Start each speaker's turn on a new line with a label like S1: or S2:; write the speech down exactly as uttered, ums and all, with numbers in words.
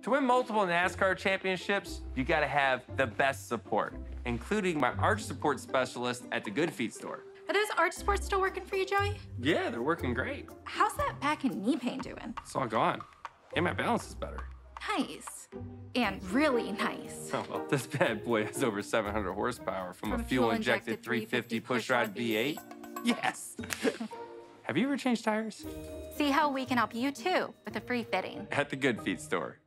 S1: To win multiple NASCAR championships, you gotta have the best support, including my arch support specialist at the Good Feet store.
S2: Are those arch supports still working for you, Joey?
S1: Yeah, they're working great.
S2: How's that back and knee pain doing?
S1: It's all gone. And my balance is better.
S2: Nice. And really nice.
S1: Oh, well, this bad boy has over seven hundred horsepower from, from a fuel-injected three fifty push-rod V eight. Yes. Have you ever changed tires?
S2: See how we can help you, too, with a free fitting.
S1: At the Good Feet store.